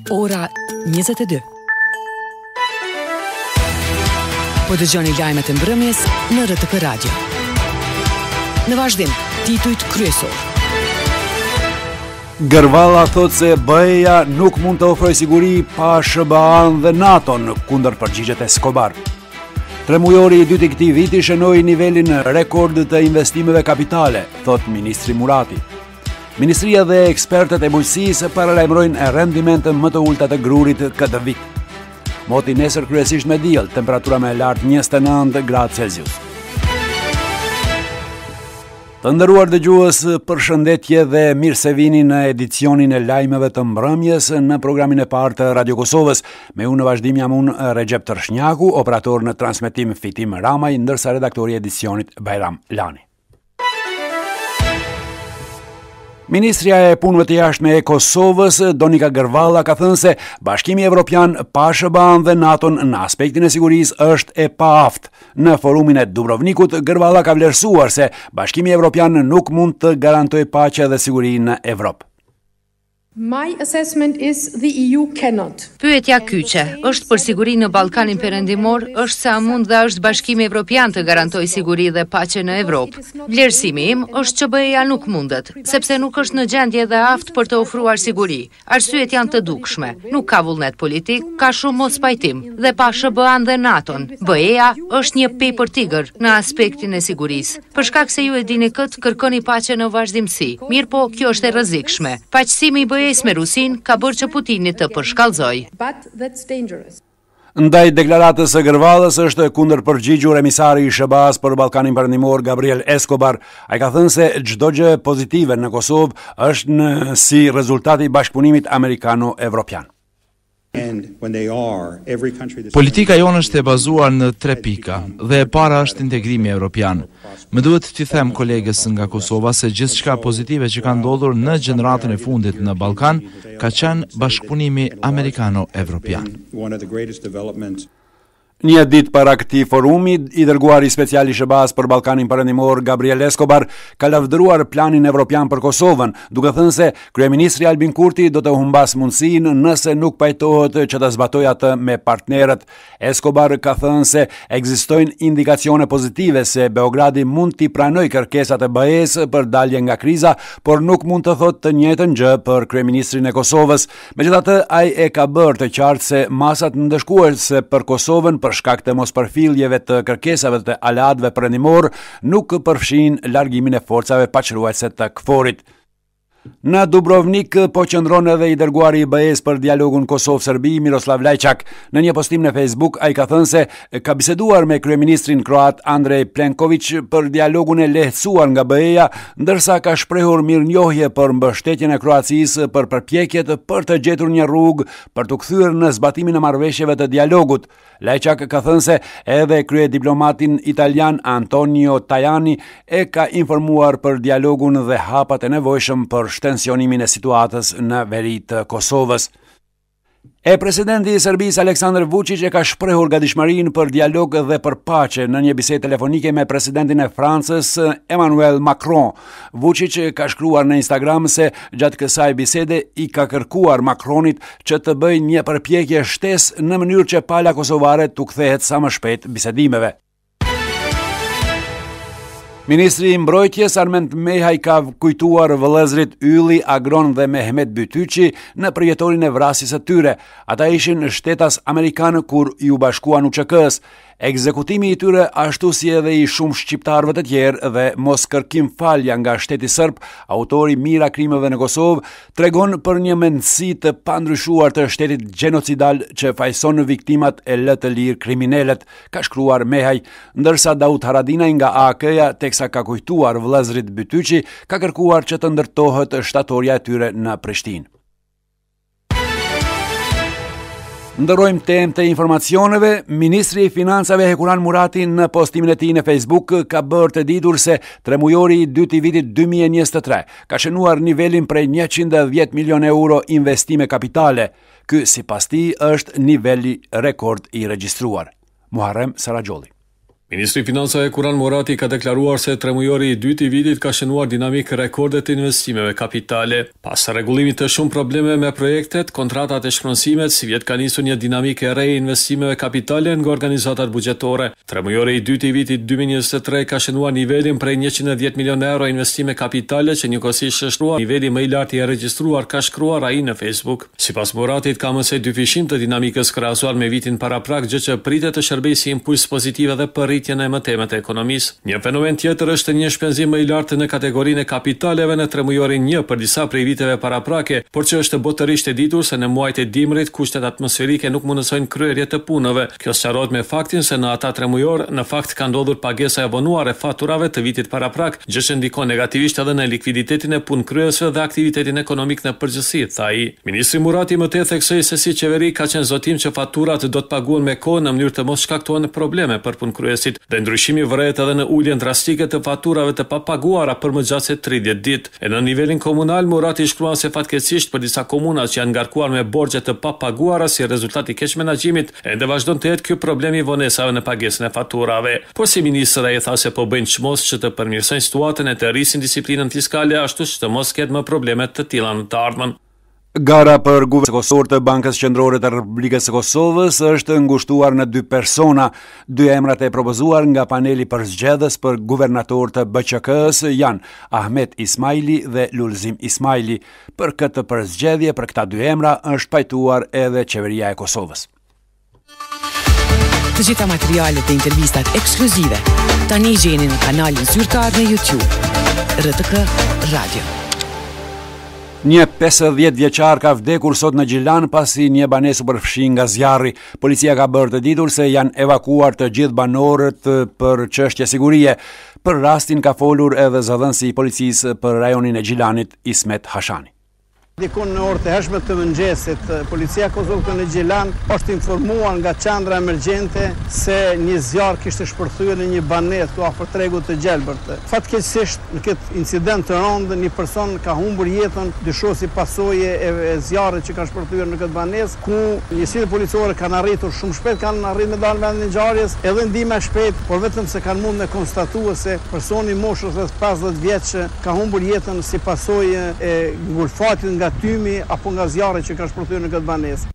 Ora 22. Po dëgjoni lajmet e mbrëmjes në RTP Radio. Në vazhdim, titujt kryesor. Gërvalla thot se BE-ja nuk mund të ofrojë siguri pa SBA-n dhe NATO-n kundër përgjigjet Escobar. Tremujori i dytë i këtij viti shënoi nivelin rekord të investimeve kapitale, thot ministri Murati. Ministria dhe ekspertët e bujqësisë paralajmërojnë rendimente më të ulta të grurit këtë vit. Moti nesër kryesisht me diell, temperatura më e lartë 29 gradë Celsius. Të nderuar dëgjues, përshëndetje dhe mirë se vini në edicionin e lajmeve të mbrëmjes në programin e parë të Radio Kosovës. Me unë në vazhdim jam unë Recep Tërshnjaku, operator në transmetim Fitim Ramaj, ndërsa redaktori i edicionit Bajram Lani. Ministrja e punëve të jashtme e Kosovës, Donika Gërvalla, ka thënë se Bashkimi Evropian pa SBA-n dhe NATO-n në aspektin e sigurisë është e paaftë. Në forumin e Dubrovnikut, Gërvalla ka vlerësuar se Bashkimi Evropian nuk mund të garantojë paqe dhe siguri në Evropë. My assessment is the EU cannot. Pyetja kyçe është për siguri në Ballkanin Perëndimor, është se a mund dhe është Bashkimi Evropian të garantojë siguri dhe paqe në Evropë. Vlerësimi im është që BE-ja nuk mundet, sepse nuk është në gjendje dhe aftë për të ofruar siguri. Arsyet janë të dukshme, nuk ka vullnet politik, ka shumë mos pajtim dhe pa SBA-n dhe NATO-n. BE-ja është një paper tiger në aspektin e sigurisë. Për shkak se ju e dini këtë, kërkoni paqe në vazhdimsi. Mirë po, kjo është e rrezikshme. Paqësimi i me Rusin ka bërë që Putini të përshkallëzoj. Ndaj deklaratës së Gërvallës është kundër përgjigjur emisari i SBA-s për Ballkanin Perëndimor Gabriel Escobar. Ai ka thënë se çdo gjë pozitive në Kosovë është si rezultati i bashkëpunimit amerikano-evropian. Politika jonë është e bazuar në 3 pika dhe e para është integrimi evropian. Më duhet t'i them kolegës nga Kosova se gjithçka pozitive që ka ndodhur në gjeneratën e fundit në Ballkan ka qenë bashkëpunimi amerikano-evropian. Një ditë para këtij forumi, i dërguari special i SBA-s për Ballkanin Perëndimor Gabriel Escobar ka lavdëruar planin evropian për Kosovën, duke thënë se kryeministri Albin Kurti do të humbas mundësinë nëse nuk pajtohet që të zbatojë atë me partnerët. Escobar ka thënë se ekzistojnë indikacione pozitive se Beogradi mund t'i pranojë kërkesat e BE-s për dalje nga kriza, por nuk mund të thotë të njëjtën gjë për kryeministrin e Kosovës. Megjithatë, ai e ka bërë të qartë se masat ndëshkuese për Kosovën për shkak të mospërfilljeve të kërkesave të aleatëve perëndimor nuk përfshin largimin e forcave paqëruese të KFOR-it. Në Dubrovnik po qëndron edhe i dërguari i BE-s për dialogun Kosovë-Serbi Miroslav Lajçak. Në një postim në Facebook ai ka thënë se ka biseduar me kryeministrin kroat Andrej Plenković për dialogun e lehtësuar nga BE-ja, ndërsa ka shprehur mirënjohje për mbështetjen e Kroacisë për përpjekjet për të gjetur një rrugë për të kthyer në zbatimin e marrëveshjeve të dialogut. Lajçak ka thënë se edhe kryediplomatin italian Antonio Tajani e ka informuar për dialogun dhe hapat e nevojshëm për shtensionimin e situatës në veri të Kosovës. Presidenti i Serbisë Aleksandar Vučić e ka shprehur gatishmërinë për dialog dhe për paqe në një bisedë telefonike me presidentin e Francës Emmanuel Macron. Vučić ka shkruar në Instagram se gjatë kësaj bisede i ka kërkuar Macronit që të bëjë një përpjekje shtesë në mënyrë që pala kosovare t'u kthehet sa më shpejt bisedimeve. Ministri i Mbrojtjes Armend Mehaj ka kujtuar vëllezërit Ylli, Agron dhe Mehmet Bytyqi në përjetorin e vrasjes së tyre. Ata ishin shtetas amerikan kur ju bashkuan UÇK-s. Ekzekutimi i tyre, ashtu si edhe i shumë shqiptarëve të tjerë dhe mos kërkim falja nga shteti serb, autori mira krimeve në Kosovë, tregon për një mendësi të pandryshuar të shtetit gjenocidal që fajson viktimat e lë të lirë kriminalet, ka shkruar Mehaj, ndërsa Daud Haradinaj nga AK-ja, teksa ka kujtuar vëllezërit Bytyqi, ka kërkuar që të ndërtohet shtatorja e tyre në Prishtinë. Ndërrojmë temë të informacioneve. Ministri i Financave Hekuran Murati në postimin e tij në Facebook ka bërë të ditur se tremujori i dytë i vitit 2023 ka shënuar nivelin prej 110 milion euro investime kapitale. Ky sipas tij është niveli rekord i regjistruar. Muharrem Saragjolli. Ministri i Financave Kuran Morati ka deklaruar se tremujori i dytë i vitit ka shënuar dinamikë rekorde të investimeve kapitale. Pas rregullimit të shumë probleme me projektet, kontratat e shpronësimet, si vjet ka nisur një dinamikë e re e investimeve kapitale nga organizatat buxhetore. Tremujori i dytë i vitit 2023 ka shënuar nivelin prej 110 milion euro investime kapitale që njëkohësisht shkruar niveli më i lartë i regjistruar, ka shkruar ai në Facebook. Sipas Moratit ka mëse dyfishim të dinamikës krahasuar me vitin paraprak, gjë që pritet të shërbejë si impuls pozitiv edhe për rritjen e mëtemet e ekonomisë. Një fenomen tjetër është një shpenzim më i lartë në kategorinë e kapitaleve në tremujorin 1 për disa prej viteve paraprake, por që është botërisht e ditur se në muajt e dimrit kushtet atmosferike nuk mundësojnë kryerje të punëve. Kjo sqarohet me faktin se në ata tremujor në fakt ka ndodhur pagesa e vonuar e faturave të vitit paraprak, gjë që ndikon negativisht edhe në likviditetin e punëkryesve dhe aktivitetin ekonomik në përgjithësi, tha ai. Ministri Murati më tej theksoi se si qeveri ka qenë zotim që faturat do të paguhen me kohë në mënyrë të mos shkaktohen probleme për punëkryesit. Dhe ndryshimi vëret edhe në uljen drastike të faturave të papaguara për më gjatë se 30 ditë. E në nivelin komunal, Murati shkruan se fatkeqësisht për disa komuna që janë ngarkuar me borxhe të papaguara si rezultat i keq menaxhimit, ende vazhdon të jetë ky problem i vonesave në pagesën e faturave. Por si ministra e tha se po bëjnë çmos që të përmirësojnë situatën e të rrisin disiplinën fiskale, ashtu që të mos ketë më probleme të tilla në të ardhmen. Gara për guvernatorin kosovor të Bankës Qendrore të Republikës së Kosovës është ngushtuar në 2 persona. 2 emrat e propozuar nga paneli përzgjedhës për guvernator të BQK-s janë Ahmet Ismaili dhe Lulzim Ismaili. Për këtë përzgjedhje për këta 2 emra është pajtuar edhe qeveria e Kosovës. Të gjitha materialet dhe intervistat ekskluzive tani gjeni në kanalin zyrtar në YouTube RTK Radio. Një 50 vjeçar ka vdekur sot në Gjilan pasi një banesë u përfshi nga zjarri. Policia ka bërë të ditur se janë evakuar të gjithë banorët për çështje sigurie. Për rastin ka folur edhe zëdhënësi i policisë për rajonin e Gjilanit, Ismet Hashani. Dikun në orë të hershme të mëngjesit, policia Kosovë në Gjilan është informuar nga qendra emergjente se një zjarr kishte shpërthyer në një banesë këtu afër tregut të Gjelbërt. Fatkeqësisht në këtë incident të rëndë një person ka humbur jetën, dyshohet si pasojë e zjarrit që ka shpërthyer në këtë banesë, ku njësitë policore kanë arritur shumë shpejt, kanë arritur me dalë në vendin e ngjarjes, edhe ndihmë shpejt, por vetëm se kanë mundë të konstatuar se personi moshës rreth 50 vjeç ka humbur jetën si pasojë e ngulfatit nga tymi apo nga zjarri që ka shpërthyer në këtë banesë.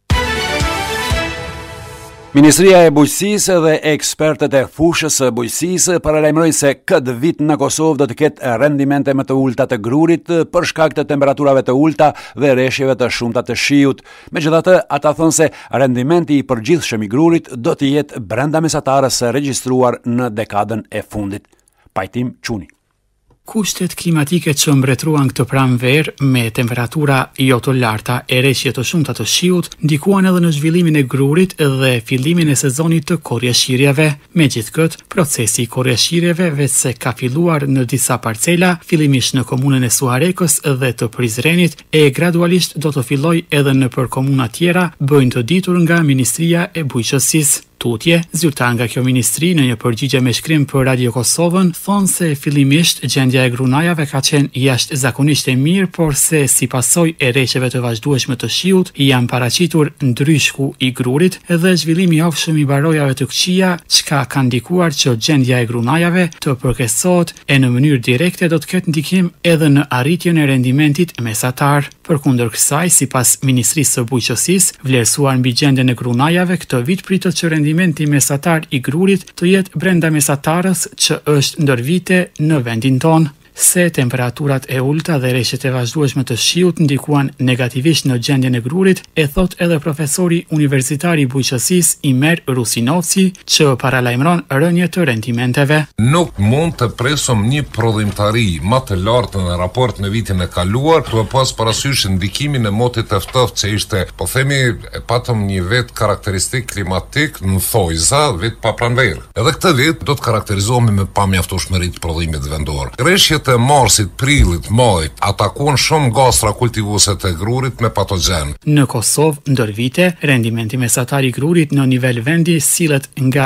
Ministria e Bujqësisë dhe ekspertët e fushës së bujqësisë paralajmërojnë se këtë vit në Kosovë do të ketë rendimente më të ulta të grurit për shkak të temperaturave të ulta dhe rreshjeve të shumta të shiut. Megjithatë, ata thonë se rendimenti i përgjithshëm i grurit do të jetë brenda mesatarës së regjistruar në dekadën e fundit. Pajtim Çuni. Kushtet klimatike që mbretruan këtë pranverë me temperatura jo të larta e rreshje të shumta të shiut ndikuan edhe në zhvillimin e grurit dhe fillimin e sezonit të korrjeshirjeve. Megjithkëtë, procesi i korrjeshirjeve vetëse ka filluar në disa parcela, fillimisht në komunën e Suharekës dhe të Prizrenit e gradualisht do të fillojë edhe nëpër komuna tjera, bëjnë të ditur nga Ministria e Bujqësisë. Tutje, zyrtar nga kjo ministri në një përgjigje me shkrim për Radio Kosovën thonë se fillimisht gjendja e grunajave ka qenë jashtëzakonisht e mirë, por se si pasojë e rreshjeve të vazhdueshme të shiut janë paraqitur ndryshku i grurit dhe zhvillimi i ofshëm i barojave të këqija, çka ka ndikuar që gjendja e grunajave të përkeqësohet e në mënyrë direkte do të ketë ndikim edhe në arritjen e rendimentit mesatar. Përkundër kësaj, sipas Ministrisë së Bujqësisë, vlerësuar mbi gjendjen e grunajave, këtë vit pritet që rendimenti mesatar i grurit të jetë brenda mesatarës që është ndër vite në vendin tonë. Se temperaturat e ulta dhe rreshjet e vazhdueshme të shiut ndikuan negativisht në gjendjen e grurit, e thot edhe profesori universitar i bujqësisë Imer Rusinovci, që paralajmëron rënje të rendimenteve. Nuk mund të presim një prodhimtari më të lartë në raport në vitin e kaluar, duke pas parasysh ndikimin e motit të ftoftë që ishte, po themi, patëm një vet karakteristik klimatik në thojza, vet pa pranverë. Edhe këtë vit do të karakterizohemi me pamjaftueshmëri të prodhimit vendor. Rreshjet e marsit, prillit, majit atakuan shumë gastra kultivuese të grurit me patogjen. Në Kosovë, ndër vite, rendimenti mesatar i grurit në nivel vendi sillet nga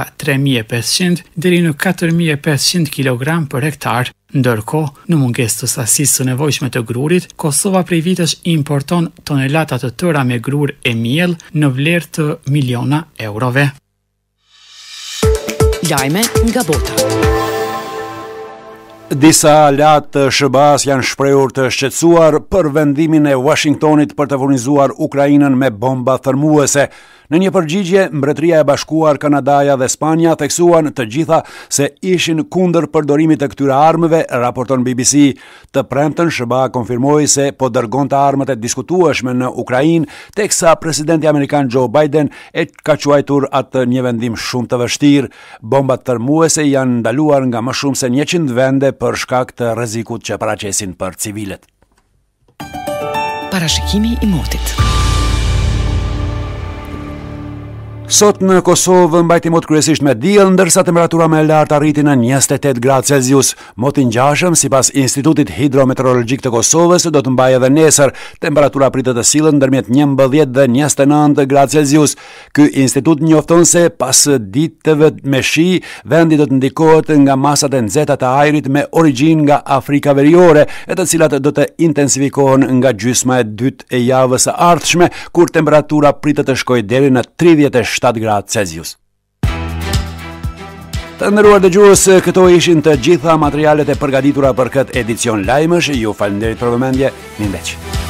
3500 deri në 4500 kg për hektar. Ndërkohë, në mungesë të sasisë së nevojshme të grurit, Kosova prej vitesh importon tonelata të tëra me grur e miell në vlerë të miliona eurove. Lajme nga bota. Disa latë SBA-s janë shprehur të shqetësuar për vendimin e Washingtonit për të furnizuar Ukrainën me bomba thermuese. Në një përgjigje, Mbretëria e Bashkuar, Kanadaja dhe Spanja theksuan të gjitha se ishin kundër përdorimit të këtyre armëve, raporton BBC. Të premten SBA konfirmoi se po dërgonte armët e diskutueshme në Ukrainë, teksa presidenti amerikan Joe Biden e ka quajtur atë një vendim shumë të vështirë. Bombat thermuese janë ndaluar nga më shumë se 100 vende për shkak të rrezikut që paraqesin për civilet. Parashikimi i motit. Sot në Kosovë mbajti mot kryesisht me diell, ndërsa temperatura më e lartë arriti në 28 gradë Celsius. Moti ngjashëm sipas Institutit Hidrometeorologjik të Kosovës do të mbajë edhe nesër. Temperatura pritet të sillet ndërmjet 11 dhe 29 gradë Celsius. Ky institut njofton se pas ditëve me shi, vendi do të ndikohet nga masat e nxehta të ajrit me origjinë nga Afrika Veriore, e të cilat do të intensifikohen nga gjysma e dytë e javës së ardhshme, kur temperatura pritet të shkojë deri në 37 gradë Celsius. Të nderuar dëgjues, këto ishin të gjitha materialet e përgatitura për këtë edicion lajmësh. Ju falenderoj për vëmendje. Mirëmbëngjes.